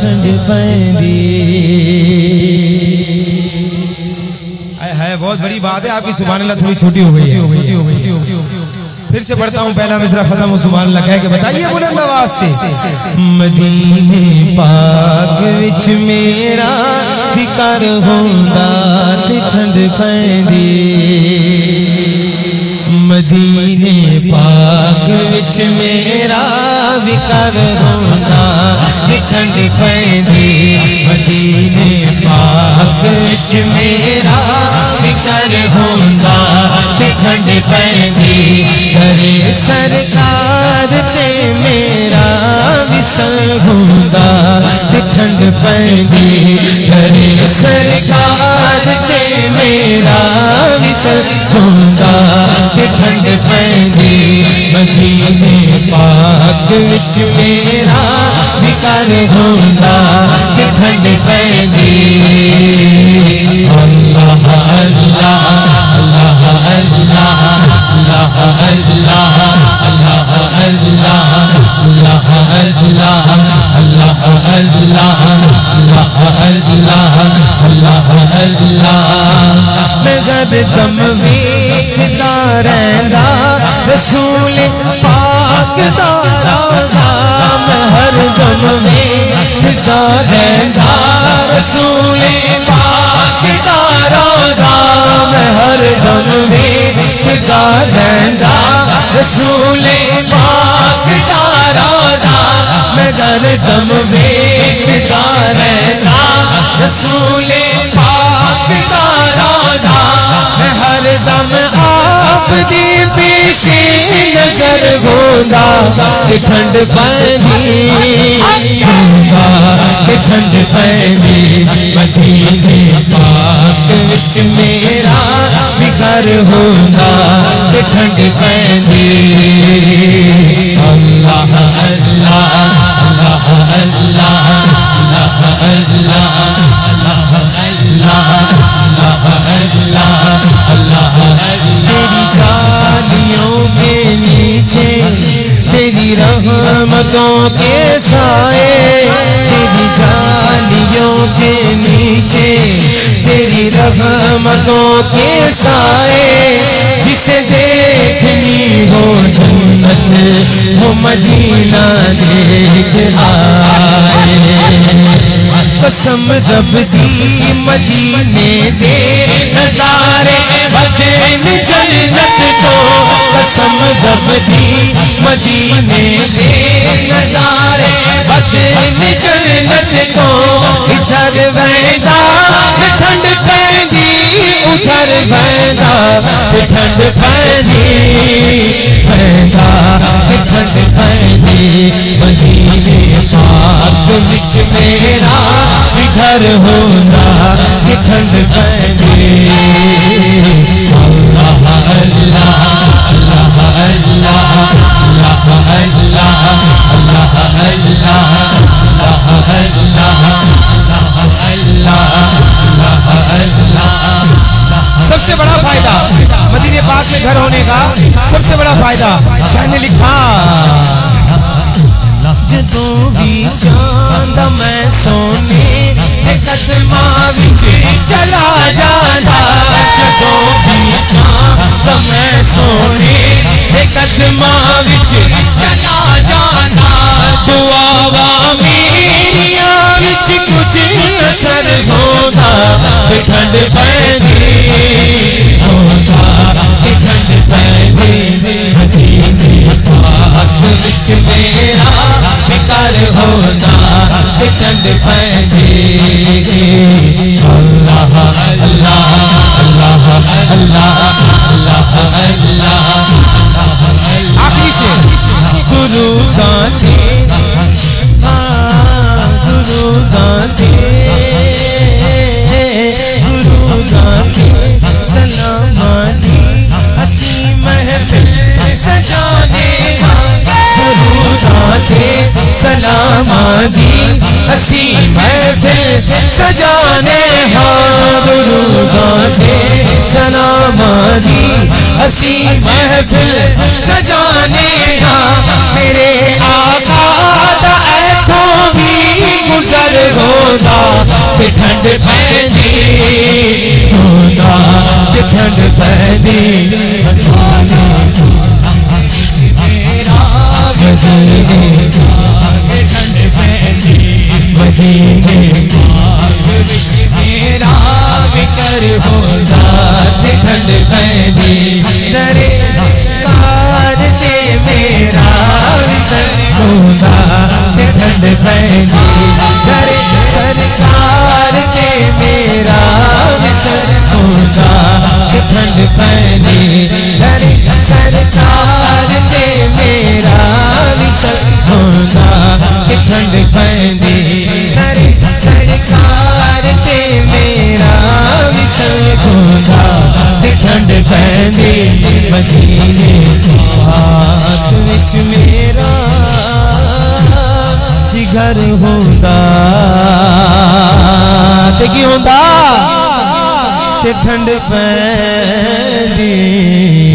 ठंड पैंदी। है बहुत बड़ी बात है, आपकी सुभान अल्लाह थोड़ी छोटी हो गई है। फिर से पढ़ता हूँ, पहला मिसरा खत्म हो, सुभान अल्लाह कह के बताइए बुलंद आवाज से। मदीने पाक विच मेरा विकार होंदा ते ठंड पैंदी। मदीने पाक विच मेरा विकार होंदा ते ठंड पैंदी। मदीने पाक विच मेरा विकार होंदा ते ठंड पैंदी। करे सरकार ते मेरा विसल होंदा ते ठंड पैंदी। करे सरकार ते मेरा विसल होंदा ते ठंड पैंदी। मदीने पाक विच मेरा विकार होंदा ते ठंड पैंदी। अल्लाह अल्लाह अल्लाह अल्लाह अल्लाह अल्लाह अल्लाह अल्लाह अल्लाह अल्लाह अल्लाह अल्लाह अल्लाह अल्लाह अल्लाह। मैं गदम वेखदा रहिंदा रसूल पाक दा रोज़ा। मैं हर दम वेखदा रहिंदा रसूल पाक दा रोज़ा। मैं हर दम वेखदा रहिंदा रसूल पाक दा रोज़ा। मैं हर दम वेखदा रहिंदा रसूल पाक दा रोज़ा। मैं हर दम आप दी पेशे नजर होंदा ते ठंड पैंदी होंदा ते ठंड पैंदी। मदीने पाक विच मेरा विकार होंदा ते ठंड पैंदी। अल्लाह अल्लाह अल्लाह अल्लाह अल्लाह अल्लाह अल्लाह अल्लाह अल्लाह। तेरी जालियों के नीचे तेरी रहमतों के साए। तेरी जालियों के नीचे तेरी रहमतों के साए। जिसे देखनी हो जन्नत वो मदीना देख आए। कसम रब दी मदीने दे नजारे बदन जन्नत को। कसम रब दी मदीने दे नजारे बदन जन्नत को। इधर वैदा ठंड पैंदी उधर वैदा ठंड पैंदी वैदा ठंड पैंदी। मदीने पाक विच मेरा विघर होंदा ते ठंड पैंदी। अल्लाह अल्लाह अल्लाह अल्लाह अल्लाह अल्लाह अल्लाह अल्लाह अल्लाह अल्लाह अल्लाह। सबसे बड़ा फायदा मदीने पाक में घर होने का, सबसे बड़ा फायदा शाह ने लिखा। जदों भी चांदा मैं सोने ते कदमां विच चला जांदा। जदों भी चांदा मैं सोने ते कदमां विच चला जांदा। दुआवा मेरियां विच कुछ असर होंदा ते ठंड पैंदी होंदा ते ठंड पैंदी। मदीने पाक विच मेरा विकार होंदा ते ठंड पैंदी। अल्लाह अल्लाह अल्लाह अल्लाह अल्लाह अल्लाह। आखिरी से गुरु गाते गुरु गाते गुरु गाते सलामानी हसी महफिल सजाने। गुरु गाते सलामानी हसी महफिल सजाने। हाँ गुरु गाते सलामानी हसी महफिल सजाने। हाँ मेरे आका दा ऐथों भी गुजर ठंड पैंदी होंदा ते ठंड पैंदी मदीने ठंड पैंदी मदीने मेरा विकर होंदा ते ठंड पैंदी दरे कार ते मेरा विकर होंदा ते ठंड पैंदी दरे सरकार ते मेरा विकर होंदा ते ठंड पैंदी दरे सरकार ते मेरा विकर होंदा ते ठंड पैंदी दरे सरकार ते मेरा विकर होंदा ते ठंड पैंदी मदीने पाक विच मेरा जिगर होंदा ते की होंदा ते ठंड पैंदी